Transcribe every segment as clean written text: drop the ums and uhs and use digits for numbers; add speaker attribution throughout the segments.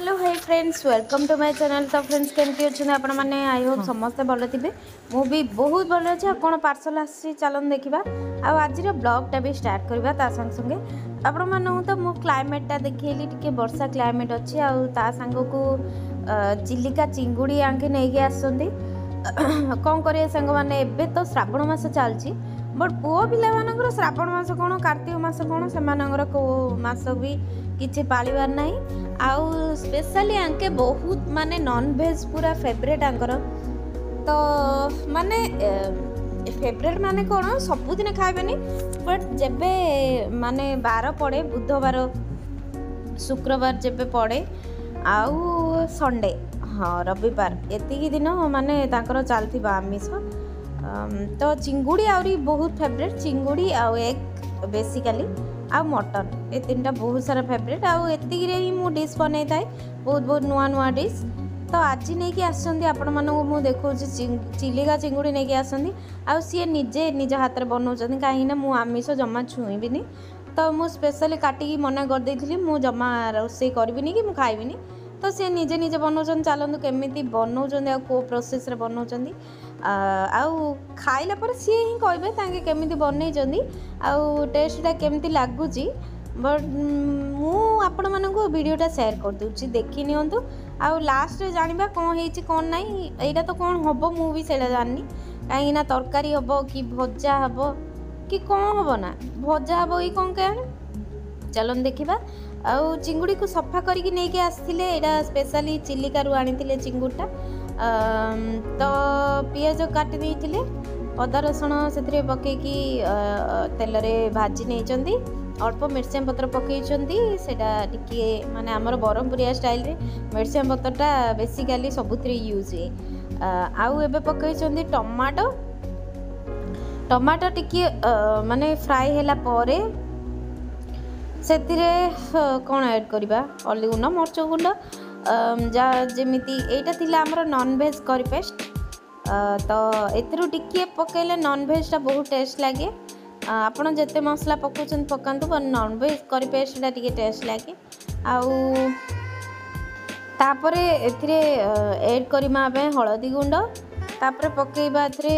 Speaker 1: Hello hi friends welcome to my channel. तो friends केमती अच्छे आपण मैंने आई होप समस्ते भल थे। मु भी बहुत भल अच्छे। कौन पार्सल आसी चलन देखा आज ब्लॉगटा भी स्टार्ट करवा ता संगे संगे आपण मानू तो मु क्लाइमेटा देखली टिके वर्षा क्लाइमेट अच्छी आ सांग को चिलिका चिंगुड़ी आंके नहीं आसती कौन करें सांग मैंने एबे तो श्रावण मास चलती बट पुओ पिला मानकर श्रावण मास कौन कार्तिक मास कौन से को मास भी किसी पालिबार ना आउ स्पेशली आंके बहुत माने नॉन वेज पूरा फेवरेट आंकर तो माने फेवरेट माने कौन सबुदिन खाइबेनी बट जेबे माने बार पड़े बुधवार शुक्रवार जेबे पड़े आउ संडे हाँ रविवार एतिकी दिन माने तांकर चलती आमिष तो चिंगुड़ी आहरी बहुत फेवरेट चिंगुड़ी आउ एग बेसिकली आ मटन ये तीन बहुत सारा फेवरेट आउ एतिक ही मु डिश बनई थाए बहुत बहुत नुआ नुआ डिश तो आज नहीं कि आसछन्ती आपण मानू मु देखो चिलिका चिंगुड़ी नहीं कि आसछन्ती आ सी निजे निज हाथ में बनाउछन्ती कहीं मु आमिष जमा छुईबिनी तो मु स्पेशली काटिकी मना कर देइथिली मु जमा रोषे करबिनी कि मु खाइबिनी तो सी निजे निजे बनाउछन्ती चलतु केमिति बनाउछन्ती आ को प्रोसेस रे बनाउछन्ती आउ खाइला पर सी ही कहबे तांके केमिति बनैछन्ती आउ टेस्टटा केमिति लागुची बट मु आपण मानकु वीडियोटा शेयर कर दूची देखि नियंतु आउ लास्ट रे जानिबा कोन हेची कोन नाही एटा तो कोन हबो मु भी सेडा जाननी काहे ना तरकारी हबो कि भजा हबो कि कोन हबो ना भजा हबो ई कोन केन चलन देखिबा आउ चिंगुड़ी को सफा करके नहीं के आसथिले एटा स्पेशली चिलिका रु आनिथिले चिंगुड़टा तो पियाज काटी देइथिले अदा रसुण से पकईकी तेल रे भाजी नहीं अल्प मिर्चा पत्र पकईचंती सेटा टिके माने हमर बरहमपुरिया स्टाइल रे मिर्चा पत्रटा बेसिकली सबुथरे यूज है आउ एबे पकईचंती टमाटो टमाटो टिके माने फ्राई हैला परे सेतिरे कौन ऐड करबा हल्दी गुंड मरच गुंड जा जेमिति एटा थिला हमर नॉन वेज करी पेस्ट तो एतिरु टिके पकेले नॉन वेजटा बहुत टेस्ट लागे आपण जेते मसला पकाउछन पकांतु पर नॉन वेज करी पेस्टटा टिके टेस्ट लागे आउ तापरे एथिरे ऐड करिमा हल्दी गुंड तापरे पकेबा एथिरे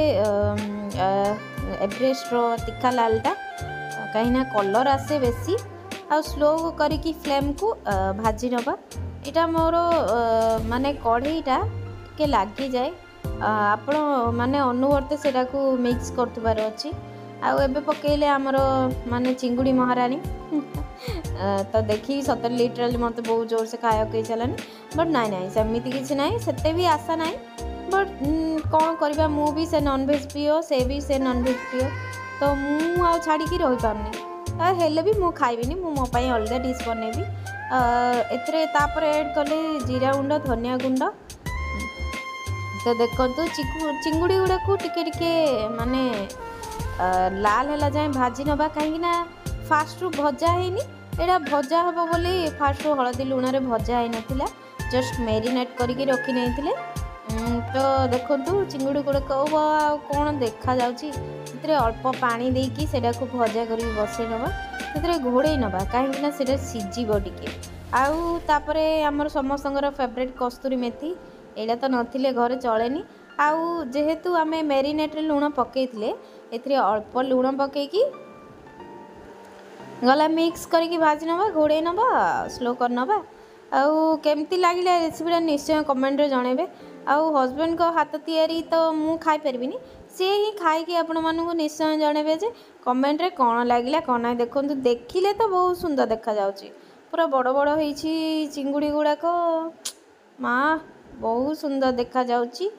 Speaker 1: एवरेस्ट रो तिखा लालटा कहीं ना कलर आसे बेसी आ स्लो करिकी फ्लेम को भाजी नबा इटा मोर माने कढ़ईटा के लागी जाए आपण माने अनुवर्ते सेटा को मिक्स करतुबार अछि आउ एबे पकेले हमर माने चिंगुड़ी महारानी तो देखी सतर लिटरली मत बहुत जोर से खाया कई चलानी बट नाई नाई सेमिति किछि नाई सेते भी आशा नाई बट कौन करबा मु भी से नॉन वेज प्रिय से भी से नॉन वेज प्रिय तो मु आ छाड़ी की रहि पारनी हेले भी मु खाइबिनी मु मो पई अलगा डिश बनेबी एथरे तापर ऐड कले जीरा गुंड धनिया गुंड तो देखंतु चिंगुड़ी गुड़ा को टिके टिके माने लाल हैला जाए भाजी नबा कहीं ना फास्ट रु भजा हैनी एडा भजा हबो बोली फास्ट रु हळदी लूण रे भजा है नथिला जस्ट मैरिनेट करके रखी नैथिले तो देखंतु चिंगुड़ी गुड़ा को कोन देखा जाउची इतरे अल्प पानी देकी सेडा को भजा करी बसे नबा सेतरे घोड़े नबा कहीं ना सेडा सिजिबो टिके आउ तापरे हमर समस्तंगर फेवरेट कस्तूरी मेथी एला तो नथिले घरे चलेनी आउ जेहेतु आमे मैरिनेट रे लूण पकेइथिले एथरे अल्प लूण पकेकी गला मिक्स करके भाजी नबा घोड़े नबा स्लो कर नबा आउ केमती लागिला रेसिपीटा निश्चय कमेंट रे जणेबे आउ हस्बैंड को हाथ तैयारी तो मु खाई परबिनी सी ही खाई आपण मानू निश्चय जणेबे जे कमेंट रे कौन लागिला कौन ना देखंतु देखिले तो बहुत सुंदर देखा जाउची पूरा बड़ बड़ होईची चिंगुड़ी गुड़ाक माँ बहुत सुंदर देखा जाउची।